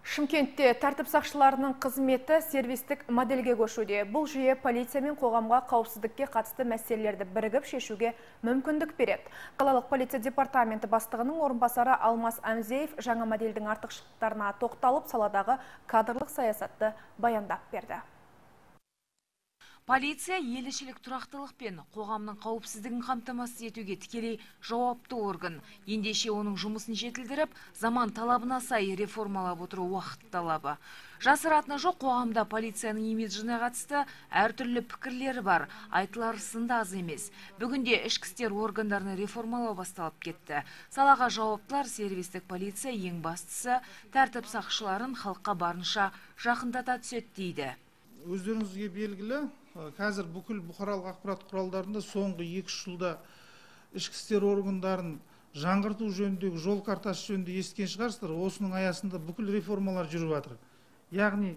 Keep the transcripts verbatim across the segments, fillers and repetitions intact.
Шымкентте тәртіп сақшыларының қызметі сервистік модельге көшуде. Бұл жүйе полиция мен қоғамға қауіпсіздікке қатысты мәселелерді бірігіп шешуге мүмкіндік береді. Қалалық полиция департаменті бастығының орынбасары Алмас Әмзеев жаңа модельдің артықшылықтарына тоқталып, саладағы кадрлық саясатты баяндап берді. Полиция елішілік тұрақтылық пен қоғамның қауіпсіздігін қамтамасыз етуге тікелей жауапты орган. Ендеше оның жұмысын жетілдіріп, заман талабына сай реформалап отыру уақыт талабы. Жасыратыны жоқ, қоғамда полицияның имиджіне қатысты әртүрлі пікірлері бар, айтылар сынды аз емес. Бүгінде ішкі істер органдарының реформалау басталып кетті. Салаға жауаптылар сервистік полиция ең бастысы тәртіп сақшыларын халыққа барынша жақындата түседі дейді. Өздеріңізге белгілі, қазір бүкіл бұқаралық ақпарат құралдарында соңғы екі жылда ішкі істер органдарын жаңғырту жөніндегі жол картасы жөнінде естіген шығарсыздар. Осының аясында бүкіл реформалар жүріп жатыр. Яғни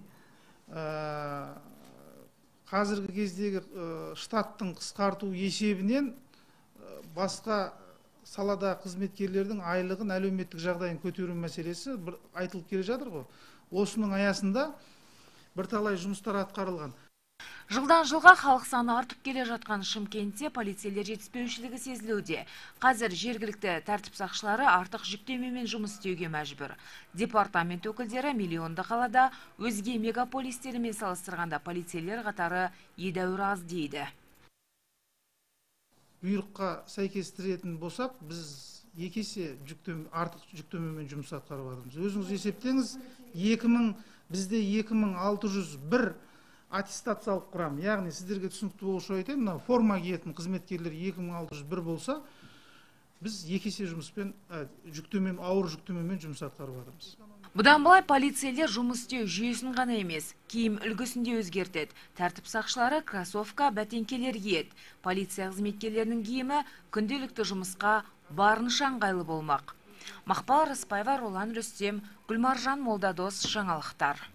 қазіргі кездегі штаттың қысқарту есебінен басқа салада қызметкерлердің айлығын, әлеуметтік жағдайын көтеру мәселесі айтылып келе жатыр ғой. Осының аясында бірталай жұмыстар атқарылған. Жылдан жылға халық саны артып келе жатқан Шымкентте полицейлер жетіспеушілігі сезілуде. Қазір жергілікті тәртіп сақшылары артық жүктемемен жұмыс істеуге мәжбүр. Департамент өкілдері миллионды қалада өзге мегаполистерімен салыстырғанда полицейлер қатары едәуір аз дейді. Бұйрыққа сәйкестіретін болсақ, біз екі есе артық жүктемемен жұмыс атқарып жатырмыз. Өзіңіз есептеңіз, бізде екі мың алты жүз бір аттестациялық құрам, яғни сіздерге түсінікті болушы айтайын, форма киетін қызметкерлер екі мың алты жүз бір болса, біз екі есе жұмыспен, жүктемемен, ауыр жүктемемен жұмыс атқарып жатырмыз. Бұдан былай полицейлер жұмыс істеу жүйесін ғана емес, киім үлгісінде өзгертеді. Тәртіп сақшылары кроссовка, бәтеңкелер киеді. Полиция қызметкерлерінің киімі күнделікті жұмысқа барынша ыңғайлы болмақ. Мақпал Рыспаева, Ролан Рүстем, Гүлмаржан Молдадос, жаңалықтар.